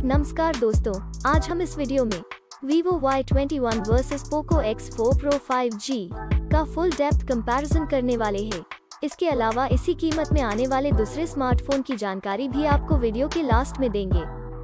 नमस्कार दोस्तों, आज हम इस वीडियो में Vivo Y21 versus Poco X4 Pro 5G का फुल डेप्थ कंपैरिजन करने वाले हैं। इसके अलावा इसी कीमत में आने वाले दूसरे स्मार्टफोन की जानकारी भी आपको वीडियो के लास्ट में देंगे।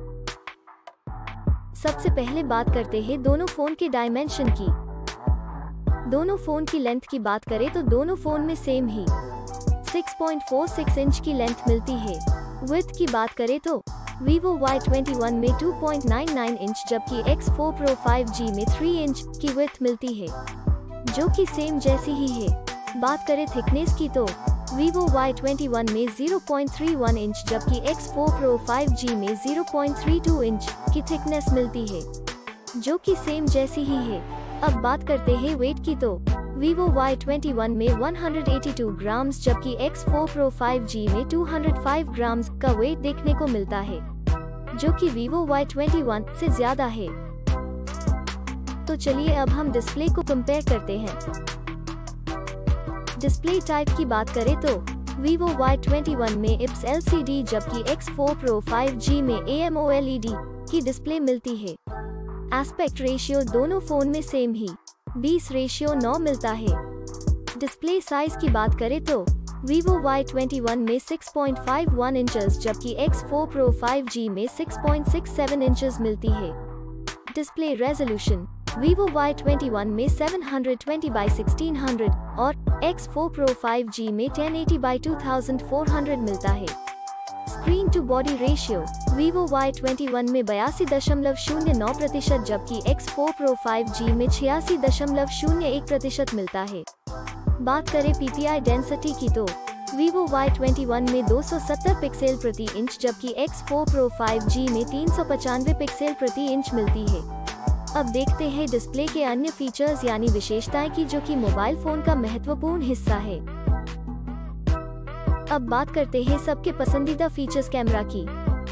सबसे पहले बात करते हैं दोनों फोन के डायमेंशन की। दोनों फोन की लेंथ की बात करें तो दोनों फोन में सेम ही 6.46 इंच की लेंथ मिलती है। विड्थ की बात करें तो Vivo Y21 में 2.99 इंच जबकि X4 Pro 5G में 3 इंच की विड्थ मिलती है, जो कि सेम जैसी ही है। बात करें थिकनेस की तो Vivo Y21 में 0.31 इंच जबकि X4 Pro 5G में 0.32 इंच की थिकनेस मिलती है, जो कि सेम जैसी ही है। अब बात करते हैं वेट की तो Vivo Y21 में 182 ग्राम्स जबकि X4 Pro 5G में 205 ग्राम्स का वेट देखने को मिलता है, जो कि Vivo Y21 से ज्यादा है। तो चलिए अब हम डिस्प्ले को कंपेयर करते हैं। डिस्प्ले टाइप की बात करें तो Vivo Y21 में IPS LCD जबकि X4 Pro 5G में AMOLED की डिस्प्ले मिलती है। एस्पेक्ट रेशियो दोनों फोन में सेम ही 20:9 मिलता है। डिस्प्ले साइज की बात करें तो Vivo Y21 में 6.51 इंचेस जबकि X4 Pro 5G में 6.67 इंचेस मिलती है। डिस्प्ले रेजोल्यूशन Vivo Y21 में 720x1600 और X4 Pro 5G में 1080x2400 मिलता है। Screen to body ratio Vivo Y21 में 82.09% जबकि X4 Pro 5G में 86.01% मिलता है। बात करें PPI डेंसिटी की तो Vivo Y21 में 270 पिक्सल प्रति इंच जबकि X4 Pro 5G में 395 पिक्सल प्रति इंच मिलती है। अब देखते हैं डिस्प्ले के अन्य फीचर्स यानी विशेषताएं की, जो कि मोबाइल फोन का महत्वपूर्ण हिस्सा है। अब बात करते हैं सबके पसंदीदा फीचर्स कैमरा की।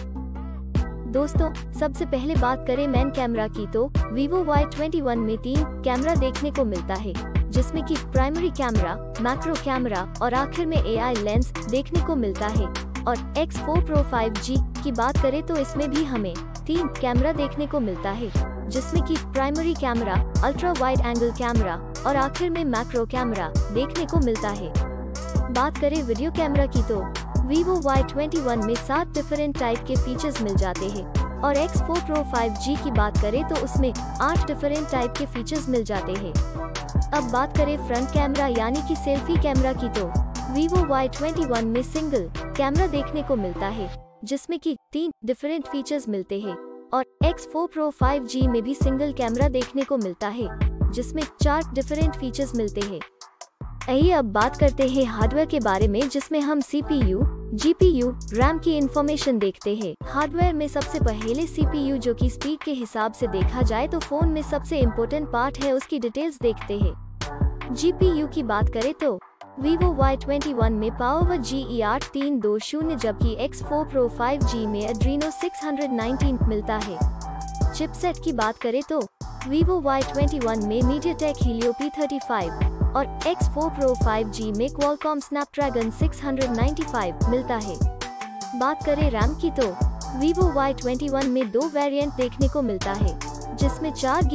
दोस्तों, सबसे पहले बात करें मेन कैमरा की तो Vivo Y21 में 3 कैमरा देखने को मिलता है, जिसमें कि प्राइमरी कैमरा, मैक्रो कैमरा और आखिर में AI लेंस देखने को मिलता है। और X4 Pro 5G की बात करें तो इसमें भी हमें 3 कैमरा देखने को मिलता है, जिसमें कि primary camera, ultra wide angle camera और आखिर में मैक्रो कैमरा देखने को मिलता है। बात करें वीडियो कैमरा की तो Vivo Y21 में 7 डिफरेंट टाइप के फीचर्स मिल जाते हैं और X4 Pro 5G की बात करें तो उसमें 8 डिफरेंट टाइप के फीचर्स मिल जाते हैं। अब बात करें फ्रंट कैमरा यानी कि सेल्फी कैमरा की तो Vivo Y21 में सिंगल कैमरा देखने को मिलता है, जिसमें कि 3 डिफरेंट फीचर्स मिलते हैं और X4 Pro 5G में भी सिंगल कैमरा देखने को मिलता है, जिसमें 4 डिफरेंट फीचर्स मिलते हैं। आइए अब बात करते हैं हार्डवेयर के बारे में, जिसमें हम CPU, GPU, RAM की इंफॉर्मेशन देखते हैं। हार्डवेयर में सबसे पहले CPU, जो कि स्पीड के हिसाब से देखा जाए तो फोन में सबसे इम्पोर्टेंट पार्ट है, उसकी डिटेल्स देखते हैं। GPU की बात करें तो Vivo Y21 में PowerVer GE8320 जबकि X4 Pro 5G में Adreno 619 मिलता है। चिपसेट की बात करें तो Vivo Y21 में MediaTek Helio P35 और X4 Pro 5G में Qualcomm Snapdragon 695 मिलता है। बात करें RAM की तो Vivo Y21 में 2 वेरिएंट देखने को मिलता है, जिसमें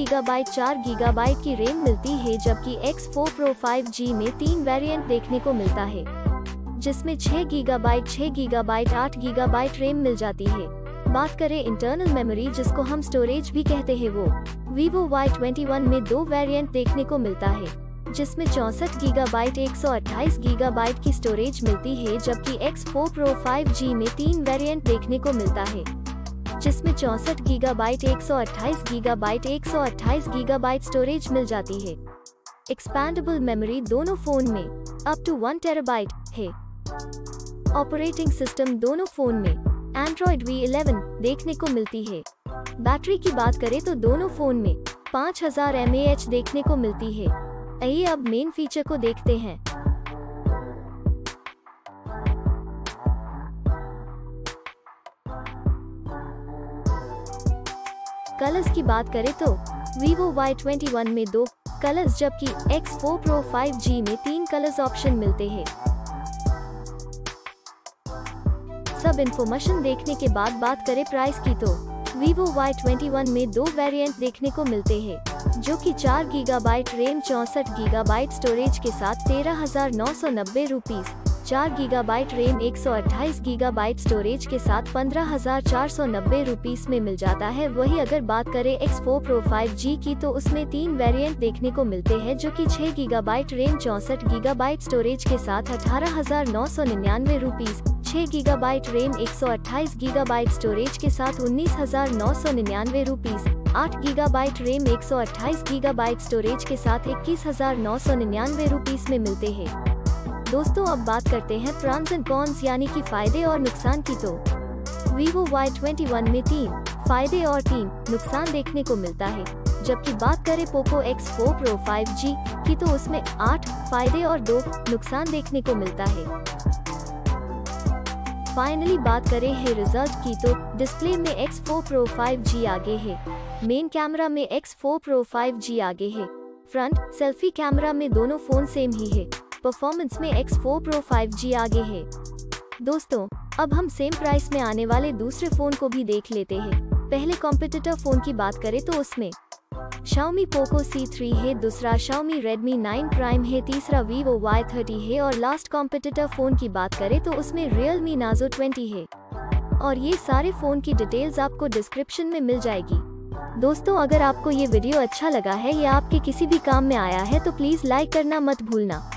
4GB की रैम मिलती है जबकि X4 Pro 5G में 3 वेरिएंट देखने को मिलता है, जिसमें 6GB 8GB रैम मिल जाती है। बात करें इंटरनल मेमोरी, जिसको हम स्टोरेज भी कहते हैं, वो Vivo Y21 में 2 वेरिएंट देखने को मिलता है, जिसमें 64GB 128GB की स्टोरेज मिलती है जबकि X4 Pro 5G में 3 वेरिएंट देखने को मिलता है, जिसमें 64GB 128GB 128GB स्टोरेज मिल जाती है। एक्सपैंडेबल मेमोरी दोनों फोन में अप टू 1 TB है। ऑपरेटिंग सिस्टम दोनों फोन में Android V11 देखने को मिलती है। बैटरी की बात करें तो दोनों फोन में 5000 mAh देखने को मिलती है। आइए अब मेन फीचर को देखते हैं। कलर्स की बात करें तो Vivo Y21 में 2 कलर्स जबकि X4 Pro 5G में 3 कलर्स ऑप्शन मिलते हैं। सब इन्फॉर्मेशन देखने के बाद बात करें प्राइस की तो Vivo Y21 में दो वेरिएंट देखने को मिलते हैं, जो कि 4 गीगाबाइट रैम 64 गीगाबाइट स्टोरेज के साथ 13,990 rupees, 4 gigabyte RAM 128 gigabyte storage के साथ 15,490 रुपीस में मिल जाता है। वही अगर बात करें X4 Pro 5G की तो उसमें 3 वेरिएंट देखने को मिलते हैं, जो कि 6 गीगाबाइट रैम 64 गीगाबाइट स्टोरेज के साथ 18,999 rupees, 6 gigabyte RAM 128 gigabyte storage के साथ 19,999 rupees, 8 gigabyte RAM 128 gigabyte storage के साथ 21,999 रुपीस में मिलते हैं। दोस्तों अब बात करते हैं प्रॉन्स एंड कॉन्स यानी कि फायदे और नुकसान की। तो Vivo Y21 में 3 फायदे और 3 नुकसान देखने को मिलता है, जबकि बात करें Poco X4 Pro 5G की तो उसमें 8 फायदे और 2 नुकसान देखने को मिलता है। फाइनली बात करें है रिजल्ट की तो डिस्प्ले में X4 Pro 5G आगे है, मेन कैमरा में X4 Pro 5G आगे है, फ्रंट सेल्फी कैमरा में दोनों फोन सेम ही है, परफॉर्मेंस में X4 Pro 5G आगे है। दोस्तों अब हम सेम प्राइस में आने वाले दूसरे फोन को भी देख लेते हैं। पहले कॉम्पिटिटर फोन की बात करें तो उसमें Xiaomi Poco C3 है, दूसरा Xiaomi Redmi 9 Prime है, तीसरा Vivo Y30 है और लास्ट कॉम्पिटिटर फोन की बात करें तो उसमें Realme Narzo 20 है। और ये सारे फोन की डिटेल्स आपको डिस्क्रिप्शन में मिल जाएगी। दोस्तों अगर आपको ये वीडियो अच्छा लगा है या आपके किसी भी काम में आया है तो प्लीज लाइक करना मत भूलना।